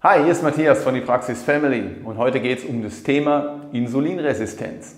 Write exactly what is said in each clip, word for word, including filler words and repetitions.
Hi, hier ist Matthias von die Praxis Family und heute geht es um das Thema Insulinresistenz.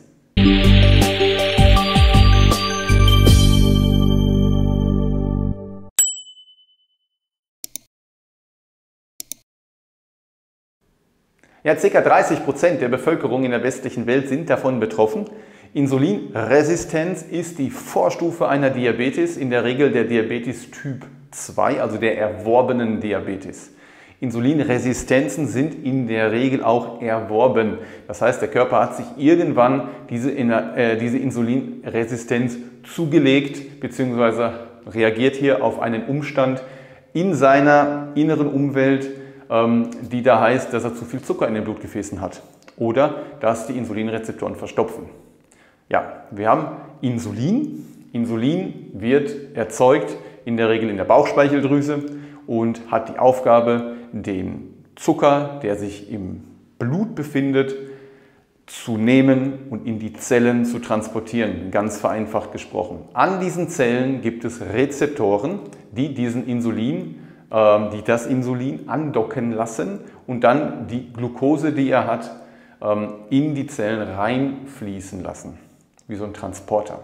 Ja, ca. dreißig Prozent der Bevölkerung in der westlichen Welt sind davon betroffen. Insulinresistenz ist die Vorstufe einer Diabetes, in der Regel der Diabetes Typ zwei, also der erworbenen Diabetes. Insulinresistenzen sind in der Regel auch erworben. Das heißt, der Körper hat sich irgendwann diese, äh, diese Insulinresistenz zugelegt bzw. reagiert hier auf einen Umstand in seiner inneren Umwelt, ähm, die da heißt, dass er zu viel Zucker in den Blutgefäßen hat oder dass die Insulinrezeptoren verstopfen. Ja, wir haben Insulin. Insulin wird erzeugt in der Regel in der Bauchspeicheldrüse und hat die Aufgabe, den Zucker, der sich im Blut befindet, zu nehmen und in die Zellen zu transportieren, ganz vereinfacht gesprochen. An diesen Zellen gibt es Rezeptoren, die diesen Insulin, äh, die das Insulin andocken lassen und dann die Glucose, die er hat, ähm, in die Zellen reinfließen lassen, wie so ein Transporter.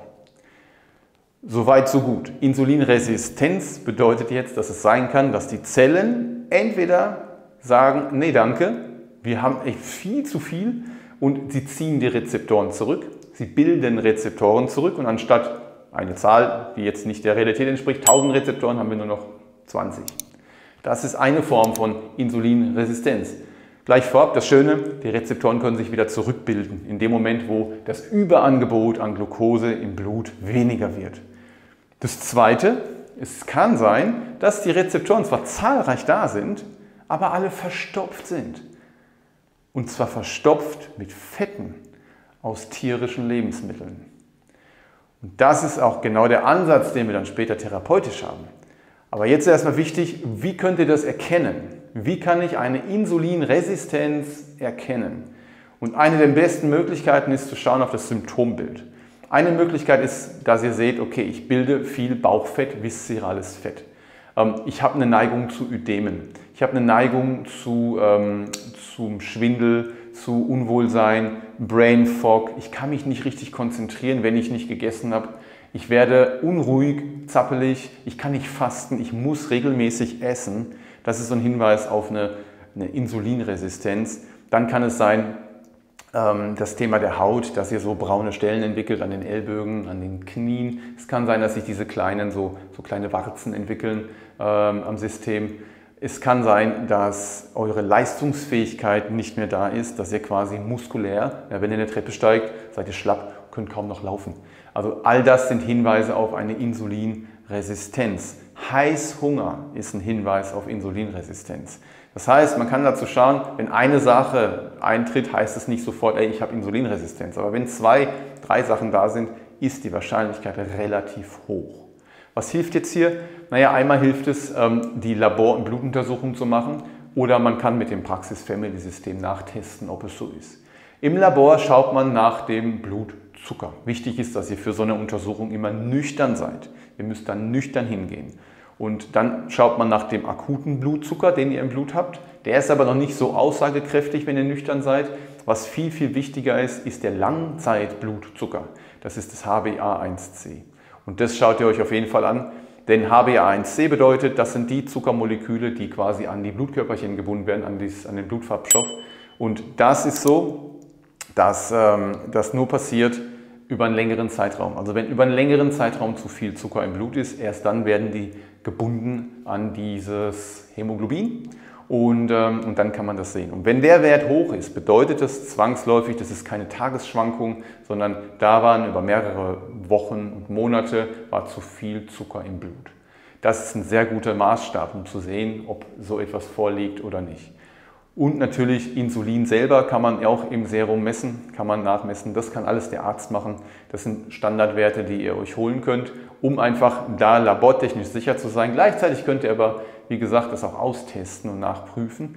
Soweit, so gut. Insulinresistenz bedeutet jetzt, dass es sein kann, dass die Zellen entweder sagen, nee danke, wir haben echt viel zu viel und sie ziehen die Rezeptoren zurück, sie bilden Rezeptoren zurück und anstatt eine Zahl, die jetzt nicht der Realität entspricht, tausend Rezeptoren, haben wir nur noch zwanzig. Das ist eine Form von Insulinresistenz. Gleich vorab das Schöne, die Rezeptoren können sich wieder zurückbilden, in dem Moment, wo das Überangebot an Glucose im Blut weniger wird. Das Zweite, es kann sein, dass die Rezeptoren zwar zahlreich da sind, aber alle verstopft sind. Und zwar verstopft mit Fetten aus tierischen Lebensmitteln. Und das ist auch genau der Ansatz, den wir dann später therapeutisch haben. Aber jetzt erstmal wichtig, wie könnt ihr das erkennen? Wie kann ich eine Insulinresistenz erkennen? Und eine der besten Möglichkeiten ist zu schauen auf das Symptombild. Eine Möglichkeit ist, dass ihr seht, okay, ich bilde viel Bauchfett, viszerales Fett. Ich habe eine Neigung zu Ödemen. Ich habe eine Neigung zu, ähm, zum Schwindel, zu Unwohlsein, Brain Fog. Ich kann mich nicht richtig konzentrieren, wenn ich nicht gegessen habe. Ich werde unruhig, zappelig, ich kann nicht fasten, ich muss regelmäßig essen. Das ist so ein Hinweis auf eine, eine Insulinresistenz. Dann kann es sein, ähm, das Thema der Haut, dass ihr so braune Stellen entwickelt an den Ellbogen, an den Knien. Es kann sein, dass sich diese kleinen, so, so kleine Warzen entwickeln ähm, am System. Es kann sein, dass eure Leistungsfähigkeit nicht mehr da ist, dass ihr quasi muskulär, ja, wenn ihr eine Treppe steigt, seid ihr schlapp, könnt kaum noch laufen. Also all das sind Hinweise auf eine Insulinresistenz. Heißhunger ist ein Hinweis auf Insulinresistenz. Das heißt, man kann dazu schauen, wenn eine Sache eintritt, heißt es nicht sofort, ey, ich habe Insulinresistenz. Aber wenn zwei, drei Sachen da sind, ist die Wahrscheinlichkeit relativ hoch. Was hilft jetzt hier? Naja, einmal hilft es, die Labor- und Blutuntersuchung zu machen oder man kann mit dem Praxis-Family-System nachtesten, ob es so ist. Im Labor schaut man nach dem Blutzucker. Wichtig ist, dass ihr für so eine Untersuchung immer nüchtern seid. Ihr müsst dann nüchtern hingehen. Und dann schaut man nach dem akuten Blutzucker, den ihr im Blut habt. Der ist aber noch nicht so aussagekräftig, wenn ihr nüchtern seid. Was viel, viel wichtiger ist, ist der Langzeitblutzucker. Das ist das H b A eins C. Und das schaut ihr euch auf jeden Fall an, denn H b A eins C bedeutet, das sind die Zuckermoleküle, die quasi an die Blutkörperchen gebunden werden, an, dies, an den Blutfarbstoff. Und das ist so, dass ähm, das nur passiert über einen längeren Zeitraum. Also wenn über einen längeren Zeitraum zu viel Zucker im Blut ist, erst dann werden die gebunden an dieses Hämoglobin und, ähm, und dann kann man das sehen. Und wenn der Wert hoch ist, bedeutet das zwangsläufig, das ist keine Tagesschwankung, sondern da waren über mehrere Wochen und Monate war zu viel Zucker im Blut. Das ist ein sehr guter Maßstab, um zu sehen, ob so etwas vorliegt oder nicht. Und natürlich Insulin selber kann man auch im Serum messen, kann man nachmessen. Das kann alles der Arzt machen. Das sind Standardwerte, die ihr euch holen könnt, um einfach da labortechnisch sicher zu sein. Gleichzeitig könnt ihr aber, wie gesagt, das auch austesten und nachprüfen.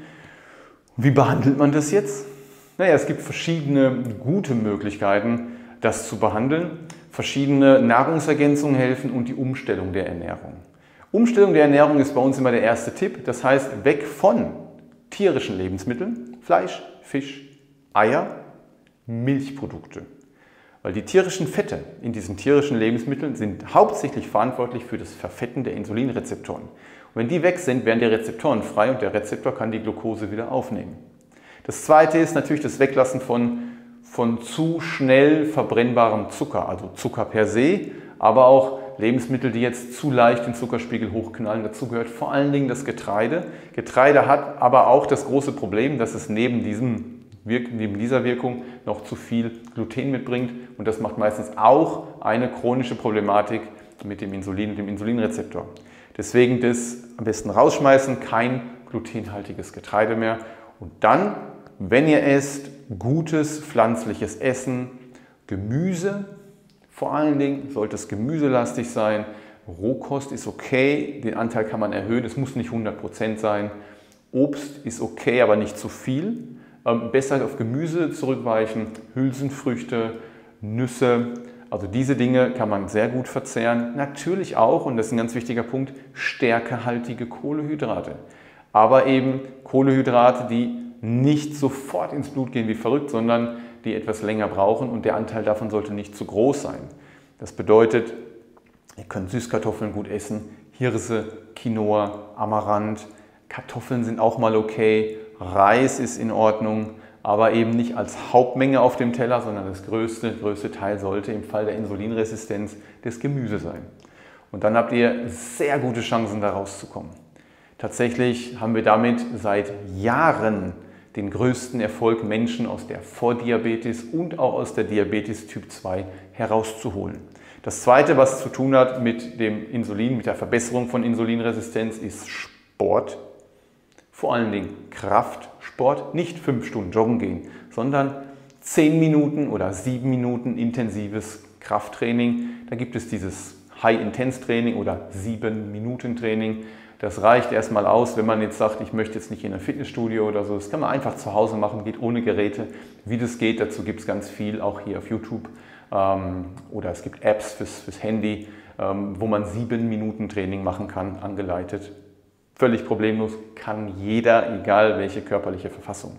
Wie behandelt man das jetzt? Naja, es gibt verschiedene gute Möglichkeiten, das zu behandeln. Verschiedene Nahrungsergänzungen helfen und die Umstellung der Ernährung. Umstellung der Ernährung ist bei uns immer der erste Tipp. Das heißt, weg von tierischen Lebensmitteln, Fleisch, Fisch, Eier, Milchprodukte. Weil die tierischen Fette in diesen tierischen Lebensmitteln sind hauptsächlich verantwortlich für das Verfetten der Insulinrezeptoren. Und wenn die weg sind, werden die Rezeptoren frei und der Rezeptor kann die Glucose wieder aufnehmen. Das zweite ist natürlich das Weglassen von, von zu schnell verbrennbarem Zucker, also Zucker per se, aber auch Lebensmittel, die jetzt zu leicht den Zuckerspiegel hochknallen. Dazu gehört vor allen Dingen das Getreide. Getreide hat aber auch das große Problem, dass es neben, diesem, neben dieser Wirkung noch zu viel Gluten mitbringt. Und das macht meistens auch eine chronische Problematik mit dem Insulin und dem Insulinrezeptor. Deswegen das am besten rausschmeißen, kein glutenhaltiges Getreide mehr. Und dann, wenn ihr esst, gutes pflanzliches Essen, Gemüse. Vor allen Dingen sollte es gemüselastig sein. Rohkost ist okay, den Anteil kann man erhöhen, es muss nicht hundert Prozent sein. Obst ist okay, aber nicht zu viel. Ähm, besser auf Gemüse zurückweichen, Hülsenfrüchte, Nüsse. Also diese Dinge kann man sehr gut verzehren. Natürlich auch, und das ist ein ganz wichtiger Punkt, stärkehaltige Kohlenhydrate. Aber eben Kohlenhydrate, die nicht sofort ins Blut gehen wie verrückt, sondern die etwas länger brauchen und der Anteil davon sollte nicht zu groß sein. Das bedeutet, ihr könnt Süßkartoffeln gut essen, Hirse, Quinoa, Amaranth, Kartoffeln sind auch mal okay, Reis ist in Ordnung, aber eben nicht als Hauptmenge auf dem Teller, sondern das größte, größte Teil sollte im Fall der Insulinresistenz das Gemüse sein. Und dann habt ihr sehr gute Chancen, da rauszukommen. Tatsächlich haben wir damit seit Jahren den größten Erfolg, Menschen aus der Vordiabetes und auch aus der Diabetes Typ zwei herauszuholen. Das Zweite, was zu tun hat mit dem Insulin, mit der Verbesserung von Insulinresistenz, ist Sport. Vor allen Dingen Kraftsport, nicht fünf Stunden joggen gehen, sondern zehn Minuten oder sieben Minuten intensives Krafttraining. Da gibt es dieses High-Intense-Training oder sieben Minuten Training. Das reicht erstmal aus, wenn man jetzt sagt, ich möchte jetzt nicht in ein Fitnessstudio oder so. Das kann man einfach zu Hause machen, geht ohne Geräte. Wie das geht, dazu gibt es ganz viel, auch hier auf YouTube. Ähm, oder es gibt Apps fürs, fürs Handy, ähm, wo man sieben Minuten Training machen kann, angeleitet. Völlig problemlos, kann jeder, egal welche körperliche Verfassung.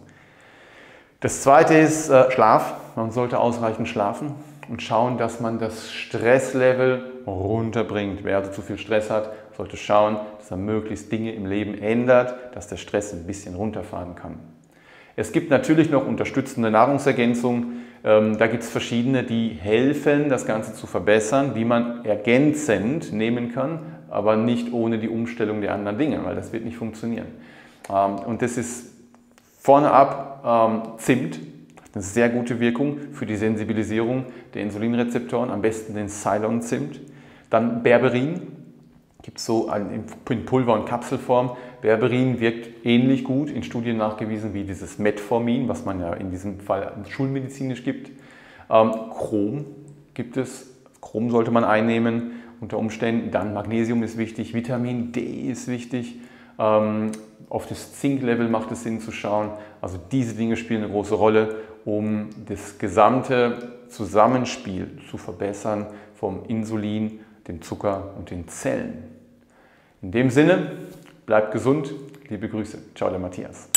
Das Zweite ist äh, Schlaf. Man sollte ausreichend schlafen und schauen, dass man das Stresslevel runterbringt. Wer also zu viel Stress hat, sollte schauen, dass er möglichst Dinge im Leben ändert, dass der Stress ein bisschen runterfahren kann. Es gibt natürlich noch unterstützende Nahrungsergänzungen. Ähm, da gibt es verschiedene, die helfen, das Ganze zu verbessern, die man ergänzend nehmen kann, aber nicht ohne die Umstellung der anderen Dinge, weil das wird nicht funktionieren. Ähm, und das ist vorne ab ähm, Zimt. Eine sehr gute Wirkung für die Sensibilisierung der Insulinrezeptoren, am besten den Ceylon-Zimt. Dann Berberin, gibt es so in Pulver- und Kapselform. Berberin wirkt ähnlich gut, in Studien nachgewiesen, wie dieses Metformin, was man ja in diesem Fall schulmedizinisch gibt. Ähm, Chrom gibt es, Chrom sollte man einnehmen unter Umständen. Dann Magnesium ist wichtig, Vitamin D ist wichtig. Ähm, auf das Zinklevel macht es Sinn zu schauen. Also diese Dinge spielen eine große Rolle, um das gesamte Zusammenspiel zu verbessern vom Insulin, dem Zucker und den Zellen. In dem Sinne, bleibt gesund, liebe Grüße. Ciao, der Matthias.